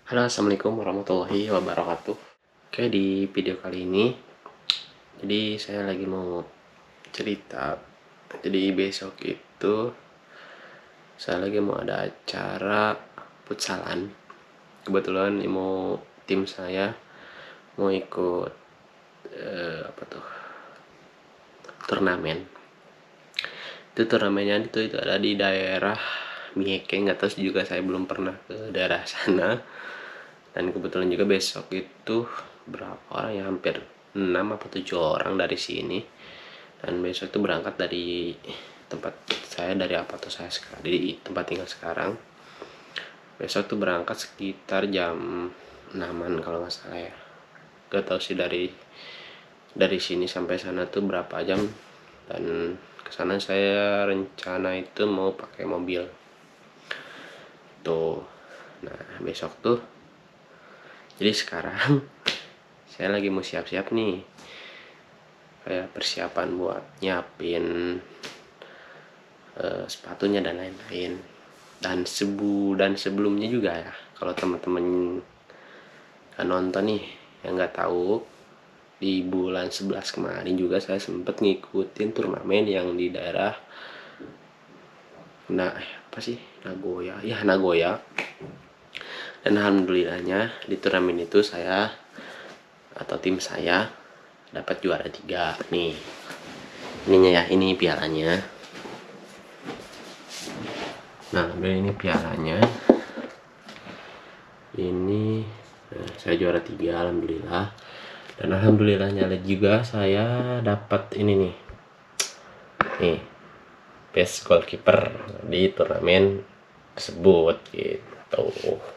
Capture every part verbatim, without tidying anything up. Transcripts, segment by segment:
Halo, assalamualaikum warahmatullahi wabarakatuh. Oke, di video kali ini, jadi saya lagi mau cerita. Jadi besok itu saya lagi mau ada acara futsalan. Kebetulan mau tim saya mau ikut eh, apa tuh turnamen. Itu turnamennya itu itu ada di daerah Mieke, nggak tahu juga, saya belum pernah ke daerah sana. Dan kebetulan juga besok itu berapa orang ya, hampir enam atau tujuh orang dari sini. Dan besok itu berangkat dari tempat saya, dari apa tuh saya sekarang, di tempat tinggal sekarang. Besok tuh berangkat sekitar jam enaman kalau nggak salah ya. Gak tahu sih dari dari sini sampai sana tuh berapa jam. Dan kesana saya rencana itu mau pakai mobil tuh. Nah besok tuh, jadi sekarang saya lagi mau siap-siap nih, kayak persiapan buat nyiapin uh, sepatunya dan lain-lain. Dan sebu dan sebelumnya juga ya, kalau teman-teman gak nonton nih, yang nggak tahu, di bulan sebelas kemarin juga saya sempet ngikutin turnamen yang di daerah nah apa sih Nagoya ya Nagoya. Dan alhamdulillahnya di turnamen itu saya atau tim saya dapat juara tiga nih. Ininya ya, ini pialanya. Nah ini pialanya, ini nah, saya juara tiga alhamdulillah. Dan alhamdulillahnya juga saya dapat ini nih nih best goalkeeper di turnamen tersebut gitu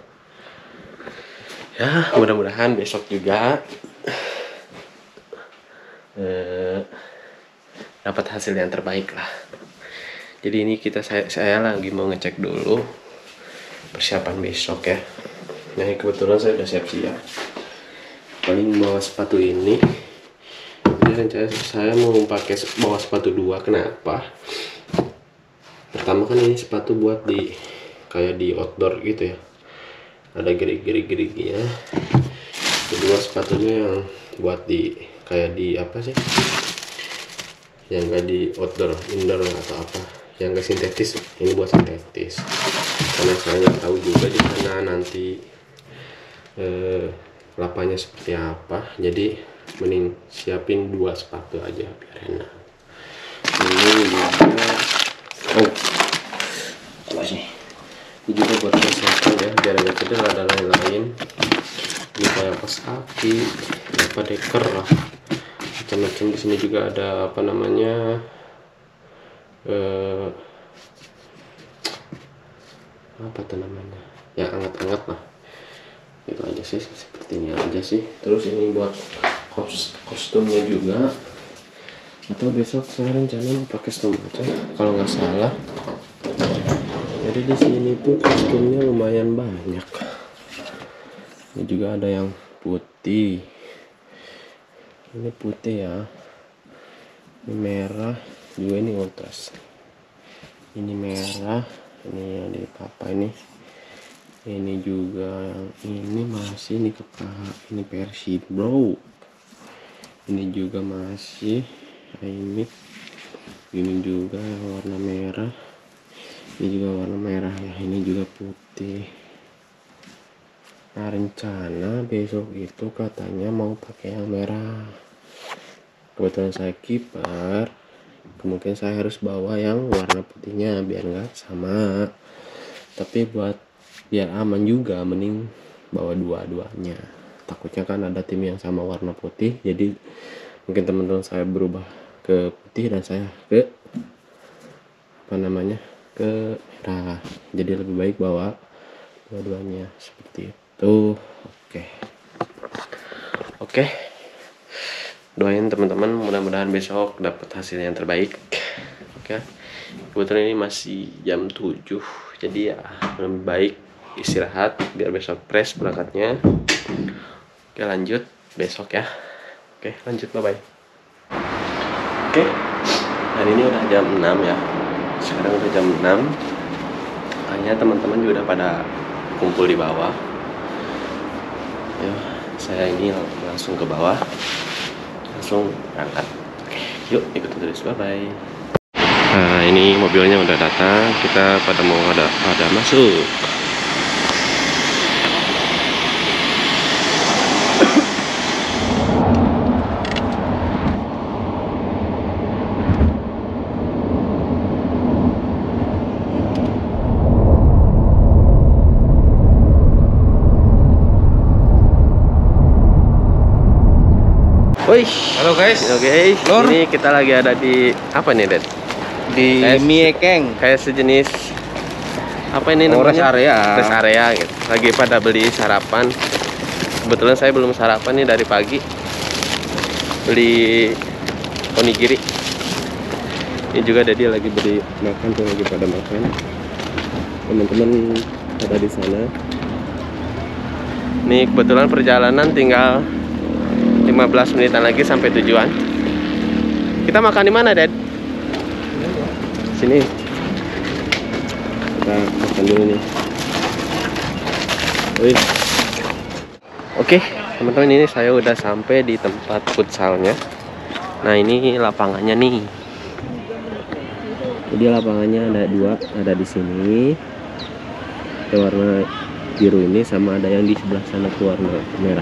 ya. Mudah-mudahan besok juga eh, dapat hasil yang terbaik lah. Jadi ini kita saya, saya lagi mau ngecek dulu persiapan besok ya. Nah kebetulan saya udah siap-siap, paling bawa sepatu ini. Jadi rencana saya mau pakai bawa sepatu dua. Kenapa? Pertama kan ini sepatu buat di kayak di outdoor gitu ya, ada gerik-gerik-geriknya. Kedua sepatunya yang buat di kayak di apa sih, yang enggak di outdoor, indoor atau apa, yang enggak sintetis. Ini buat sintetis karena saya nggak tahu juga di sana nanti eh, lapanya seperti apa. Jadi mending siapin dua sepatu aja biar enak. Ini juga oh apa sih, ini juga buat kesehatan ya, biar nggak cedera dan lain-lain. Ini kayak pas kaki apa deker lah macam-macam. Di sini juga ada apa namanya eh, apa tuh namanya ya, anget-anget lah. Itu aja sih, sepertinya aja sih. Terus ini buat kos kostumnya juga, atau besok saya rencana pakai kostum aja kalau nggak salah. Jadi di sini tuh kostumnya lumayan banyak. Ini juga ada yang putih, ini putih ya, ini merah juga, ini kontras, ini merah, ini yang di papa ini ini juga yang ini masih ini kepala, ini Persib bro. Ini juga masih ini ini juga yang warna merah, ini juga warna merah ya, ini juga putih. Nah rencana besok itu katanya mau pakai yang merah. Kebetulan saya kiper, kemungkinan saya harus bawa yang warna putihnya biar nggak sama. Tapi buat biar aman juga, mending bawa dua-duanya. Takutnya kan ada tim yang sama warna putih, jadi mungkin teman-teman saya berubah ke putih dan saya ke apa namanya ke merah. Jadi lebih baik bawa dua-duanya seperti itu. Oke oke doain teman-teman, mudah-mudahan besok dapat hasil yang terbaik. Oke, kebetulan ini masih jam tujuh, jadi ya lebih baik istirahat biar besok fresh berangkatnya. Oke lanjut besok ya. Oke lanjut, bye bye. Oke, hari ini udah jam enam ya, sekarang udah jam enam. Hanya teman-teman juga udah pada kumpul di bawah. Ya, saya ini langsung ke bawah, langsung berangkat. Oke, yuk ikutin terus, bye bye. Nah, ini mobilnya udah datang, kita pada mau ada pada masuk. Wih, halo guys. oke okay. Ini kita lagi ada di apa nih, Dad? Di Mie Keng. Kayak sejenis apa ini namanya? Rest area. Rest area gitu. Lagi pada beli sarapan. Kebetulan saya belum sarapan nih dari pagi. Beli onigiri. Ini juga Daddy lagi beli makan tuh, lagi pada makan. Teman-teman ada di sana. Nih kebetulan perjalanan tinggal lima belas menitan lagi sampai tujuan. Kita makan di mana, Dad? Sini. Kita makan dulu nih. Wih. Oke, teman-teman, ini saya udah sampai di tempat futsalnya. Nah, ini lapangannya nih. Jadi lapangannya ada dua, ada di sini. Yang warna biru ini, sama ada yang di sebelah sana tuh warna merah.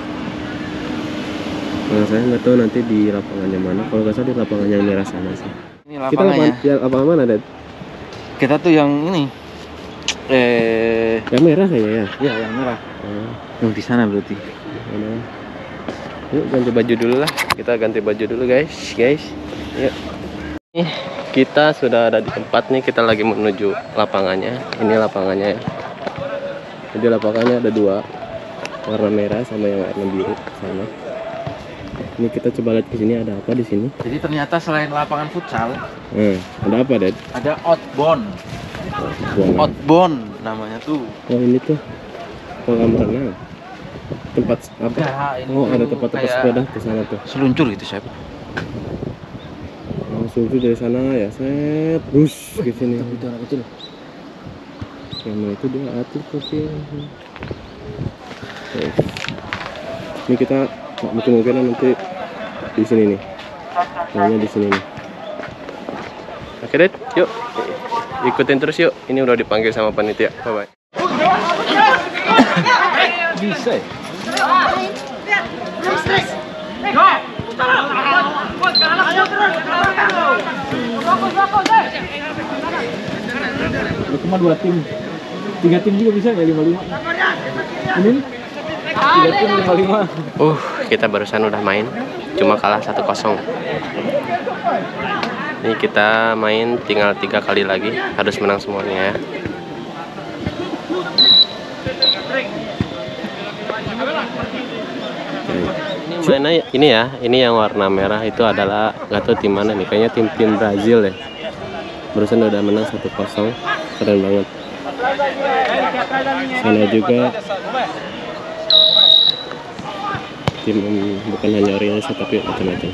Nah, saya nggak tahu nanti di lapangannya mana. Kalau nggak salah di lapangannya yang merah sana sih. Ini Kita lapangannya. lapangan, ya, lapangan mana, Dad? Kita tuh yang ini. Eh, Yang merah kayaknya ya. ya yang merah. Nah, Yang di sana berarti. mana? Yuk ganti baju dulu lah. Kita ganti baju dulu, guys. Guys, yuk. Nih, kita sudah ada di tempat nih. Kita lagi menuju lapangannya. Ini lapangannya ya. Jadi lapangannya ada dua, warna merah sama yang warna biru sana. Ini kita coba lihat ke sini ada apa di sini. Jadi ternyata selain lapangan futsal, Hmm, ada apa, Dad? ada outbound. Buangan. Outbound namanya tuh. Oh, ini tuh kolam renang. Tempat apa? Ya, ini Oh, ada tuh tempat-tempat kayak sepeda ke sana tuh. Seluncur gitu, Chef. Langsung tuh dari sana ya, set, bus ke sini. Itu anak kecil. Yang mana itu dia atlet tapi. Oke. Ini kita mungkin-mungkin nanti di sini nih. Kayaknya di sini nih. Oke, Dad, yuk. Ikutin terus yuk. Ini udah dipanggil sama panitia. Bye bye. Bisa ya? Cuma dua tim, tiga tim juga bisa nggak lima lima? Ini tiga tim lima lima. Uh, kita barusan udah main, cuma kalah satu kosong. Ini kita main tinggal tiga kali lagi, harus menang semuanya ya. Ini mana ya? Ini ya, ini yang warna merah itu adalah nggak tahu tim mana nih, kayaknya tim tim Brazil ya. Barusan udah menang satu kosong, keren banget. Sana juga tim bukan hanya organisasi tapi macam-macam.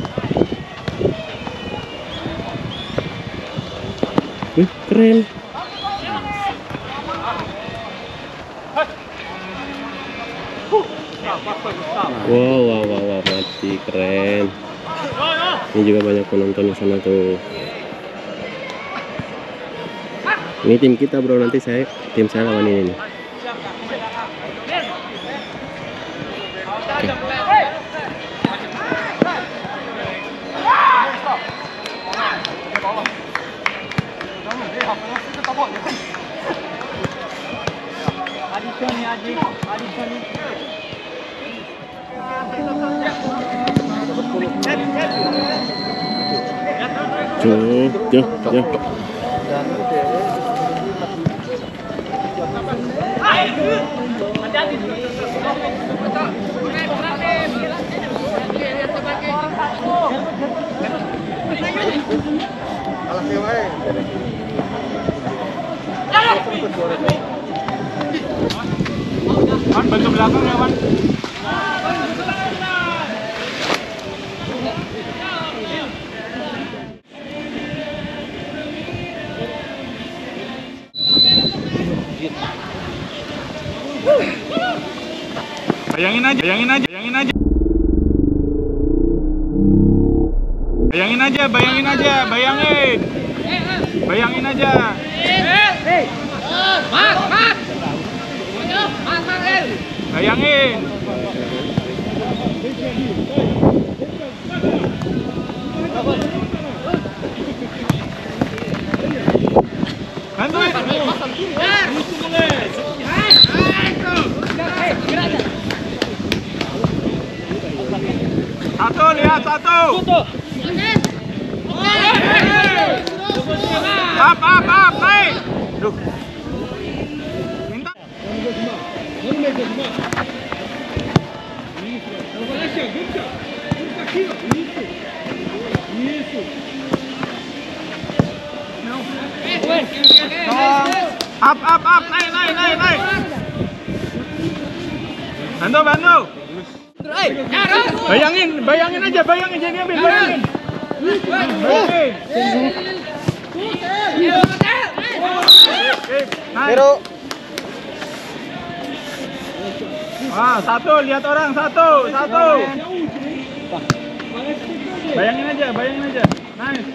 Wih, keren. Wow, wow, wow, wow, mati, keren. Ini juga banyak penonton di sana tuh. Ini tim kita, bro, nanti saya tim saya lawan ini nih. Jauh, jauh, jauh. Wan, bantu belakang ya, Wan. Bayangin aja, bayangin aja, bayangin aja. Bayangin aja, bayangin aja, bayangin. Bayangin aja. Mat, mat. Mat, mat, El. Bayangin. Bantuin. Satu, lihat satu. Up, up, up, naik. Duh. Minta. Up, up, up, naik, naik, naik, naik. Bantu, bantu. Bayangin, bayangin aja, bayangin jadi ambil, bayangin. Bayangin. Naik. Ah, satu, lihat orang, satu, satu. Bayangin aja, bayangin aja. Nice.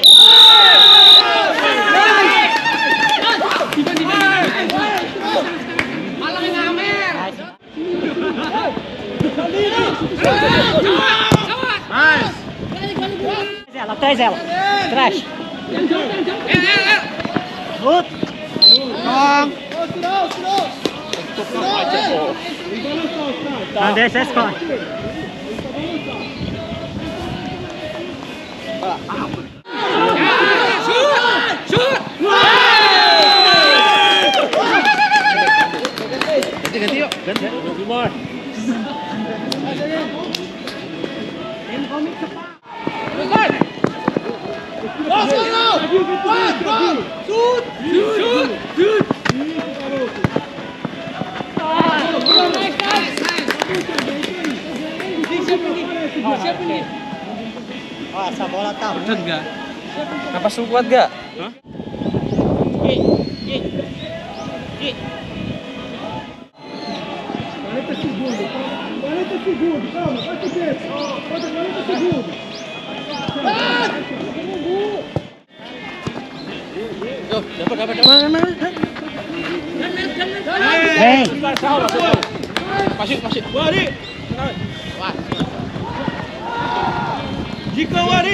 Nice. Ela, traz ela. Traz. Good. Não deixa esse corte. Ganti yuk. Ganti. Oh, essa bola tá ruim. Enggak. Napas lu kuat gak? Hah? quarenta segundos, quarenta segundos, calma, vai pro dentro. Falta quarenta segundos. Dapat, dapat, dapat. Mana? Vem. Masuk, masuk. Wari. Jika Wari.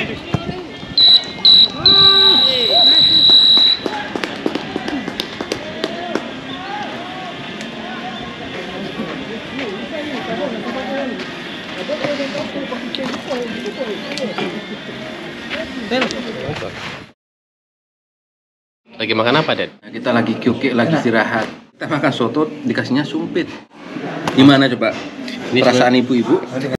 Lagi makan apa, Dad? Nah, kita lagi kioke, lagi istirahat. Kita makan soto, dikasihnya sumpit. Gimana coba? Ini perasaan ibu-ibu?